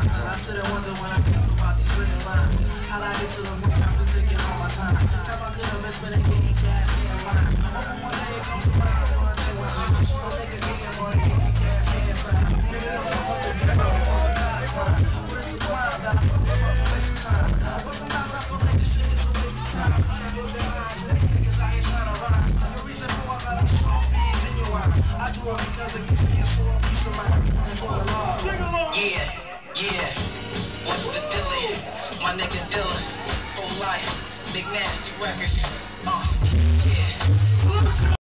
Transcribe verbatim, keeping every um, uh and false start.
I sit and wonder when I think about these written lines. How'd I get to the